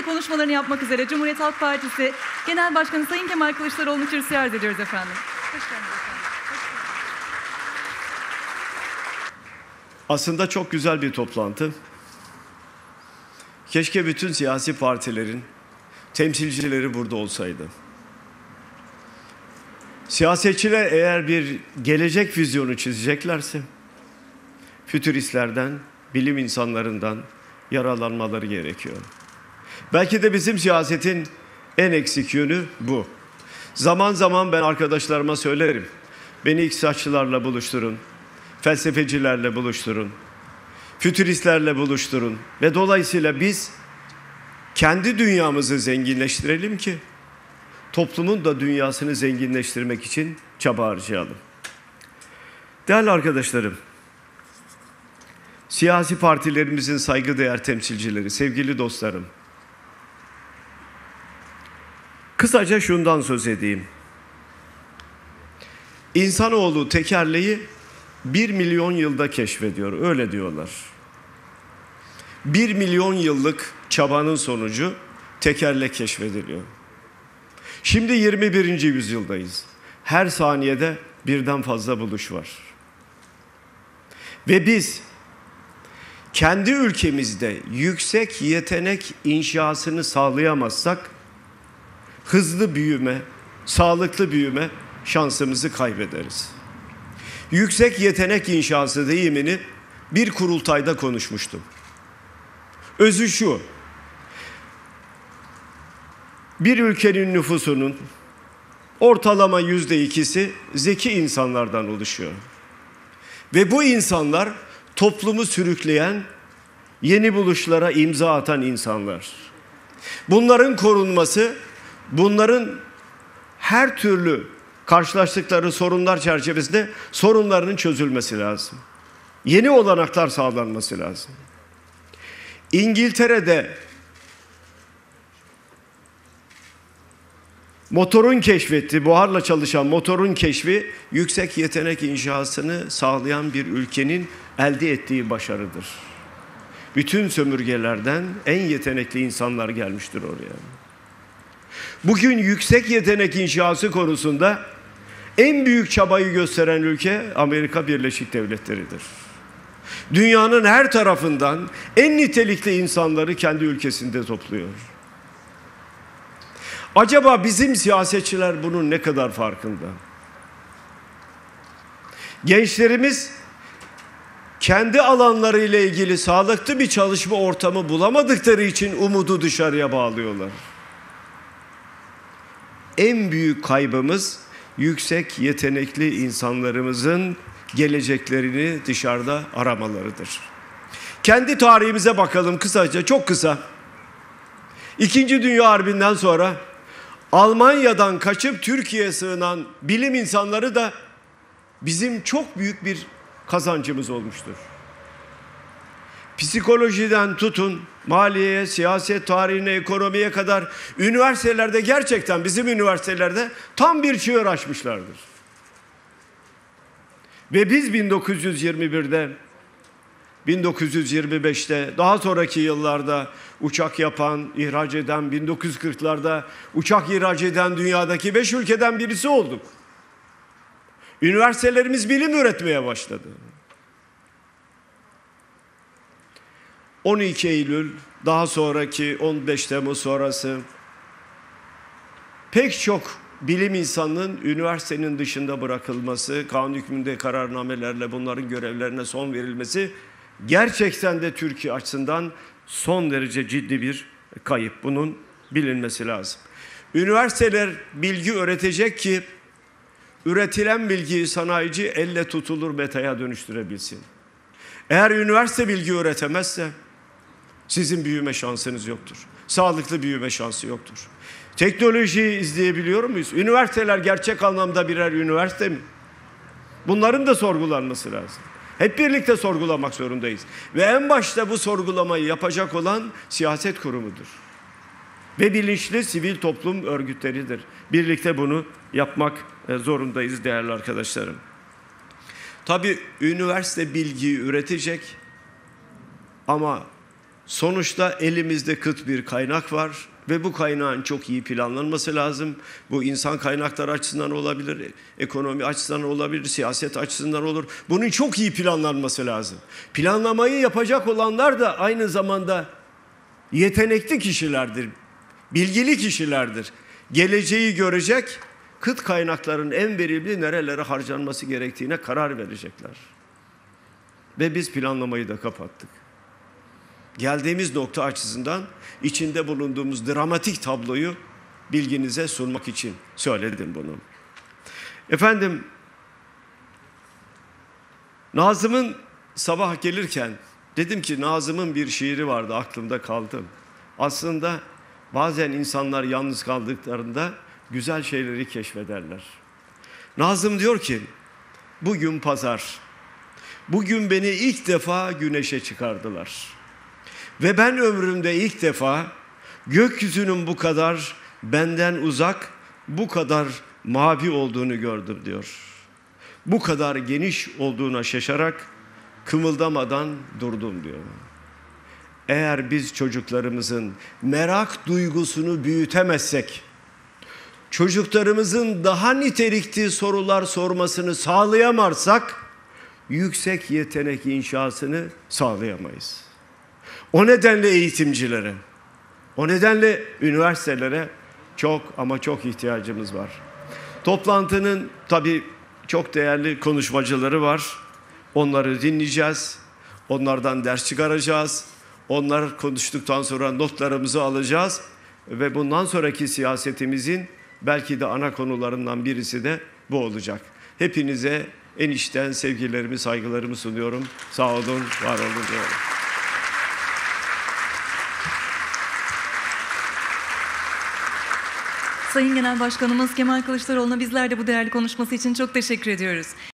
konuşmalarını yapmak üzere Cumhuriyet Halk Partisi Genel Başkanı Sayın Kemal Kılıçdaroğlu'nu kürsüye arz ediyoruz efendim. Hoş geldiniz efendim. Aslında çok güzel bir toplantı. Keşke bütün siyasi partilerin temsilcileri burada olsaydı. Siyasetçiler eğer bir gelecek vizyonu çizeceklerse, fütüristlerden, bilim insanlarından yararlanmaları gerekiyor. Belki de bizim siyasetin en eksik yönü bu. Zaman zaman ben arkadaşlarıma söylerim, beni iktisatçılarla buluşturun, felsefecilerle buluşturun, fütüristlerle buluşturun ve dolayısıyla biz kendi dünyamızı zenginleştirelim ki toplumun da dünyasını zenginleştirmek için çaba harcayalım. Değerli arkadaşlarım, siyasi partilerimizin saygıdeğer temsilcileri, sevgili dostlarım, kısaca şundan söz edeyim. İnsanoğlu tekerleği 1 milyon yılda keşfediyor, öyle diyorlar. 1 milyon yıllık çabanın sonucu tekerlek keşfediliyor. Şimdi 21. yüzyıldayız. Her saniyede birden fazla buluş var. Ve biz kendi ülkemizde yüksek yetenek inşasını sağlayamazsak hızlı büyüme, sağlıklı büyüme şansımızı kaybederiz. Yüksek yetenek inşası deyimini bir kurultayda konuşmuştum. Özü şu: bir ülkenin nüfusunun ortalama %2'si zeki insanlardan oluşuyor. Ve bu insanlar toplumu sürükleyen, yeni buluşlara imza atan insanlar. Bunların korunması, bunların her türlü karşılaştıkları sorunlar çerçevesinde sorunlarının çözülmesi lazım. Yeni olanaklar sağlanması lazım. İngiltere'de motorun keşfetti, buharla çalışan motorun keşfi yüksek yetenek inşasını sağlayan bir ülkenin elde ettiği başarıdır. Bütün sömürgelerden en yetenekli insanlar gelmiştir oraya. Bugün yüksek yetenek inşası konusunda en büyük çabayı gösteren ülke Amerika Birleşik Devletleri'dir. Dünyanın her tarafından en nitelikli insanları kendi ülkesinde topluyor. Acaba bizim siyasetçiler bunun ne kadar farkında? Gençlerimiz kendi alanlarıyla ilgili sağlıklı bir çalışma ortamı bulamadıkları için umudu dışarıya bağlıyorlar. En büyük kaybımız yüksek yetenekli insanlarımızın geleceklerini dışarıda aramalarıdır. Kendi tarihimize bakalım kısaca, çok kısa. İkinci Dünya Harbi'nden sonra Almanya'dan kaçıp Türkiye'ye sığınan bilim insanları da bizim çok büyük bir kazancımız olmuştur. Psikolojiden tutun, maliyeye, siyaset tarihine, ekonomiye kadar üniversitelerde, gerçekten bizim üniversitelerde tam bir çığır açmışlardır. Ve biz 1921'de, 1925'te, daha sonraki yıllarda uçak yapan, ihraç eden, 1940'larda uçak ihraç eden dünyadaki 5 ülkeden birisi olduk. Üniversitelerimiz bilim üretmeye başladı. 12 Eylül, daha sonraki 15 Temmuz sonrası pek çok bilim insanının üniversitenin dışında bırakılması, kanun hükmünde kararnamelerle bunların görevlerine son verilmesi gerçekten de Türkiye açısından son derece ciddi bir kayıp. Bunun bilinmesi lazım. Üniversiteler bilgi öğretecek ki üretilen bilgiyi sanayici elle tutulur metaya dönüştürebilsin. Eğer üniversite bilgi öğretemezse sizin büyüme şansınız yoktur. Sağlıklı büyüme şansı yoktur. Teknolojiyi izleyebiliyor muyuz? Üniversiteler gerçek anlamda birer üniversite mi? Bunların da sorgulanması lazım. Hep birlikte sorgulamak zorundayız. Ve en başta bu sorgulamayı yapacak olan siyaset kurumudur. Ve bilinçli sivil toplum örgütleridir. Birlikte bunu yapmak zorundayız değerli arkadaşlarım. Tabii üniversite bilgiyi üretecek ama Sonuçta elimizde kıt bir kaynak var ve bu kaynağın çok iyi planlanması lazım. Bu insan kaynakları açısından olabilir, ekonomi açısından olabilir, siyaset açısından olur. Bunun çok iyi planlanması lazım. Planlamayı yapacak olanlar da aynı zamanda yetenekli kişilerdir, bilgili kişilerdir. Geleceği görecek, kıt kaynakların en verimli nerelere harcanması gerektiğine karar verecekler. Ve biz planlamayı da kapattık. Geldiğimiz nokta açısından içinde bulunduğumuz dramatik tabloyu bilginize sunmak için söyledim bunu. Efendim, Nazım'ın sabah gelirken dedim ki Nazım'ın bir şiiri vardı, aklımda kaldı. Aslında bazen insanlar yalnız kaldıklarında güzel şeyleri keşfederler. Nazım diyor ki, bugün pazar, bugün beni ilk defa güneşe çıkardılar. Ve ben ömrümde ilk defa gökyüzünün bu kadar benden uzak, bu kadar mavi olduğunu gördüm diyor. Bu kadar geniş olduğuna şaşarak kımıldamadan durdum diyor. Eğer biz çocuklarımızın merak duygusunu büyütemezsek, çocuklarımızın daha nitelikli sorular sormasını sağlayamazsak, yüksek yetenek inşasını sağlayamayız. O nedenle eğitimcilere, o nedenle üniversitelere çok ama çok ihtiyacımız var. Toplantının tabii çok değerli konuşmacıları var. Onları dinleyeceğiz. Onlardan ders çıkaracağız. Onlar konuştuktan sonra notlarımızı alacağız. Ve bundan sonraki siyasetimizin belki de ana konularından birisi de bu olacak. Hepinize en içten sevgilerimi, saygılarımı sunuyorum. Sağ olun, var olun diyorum. Sayın Genel Başkanımız Kemal Kılıçdaroğlu'na bizler de bu değerli konuşması için çok teşekkür ediyoruz.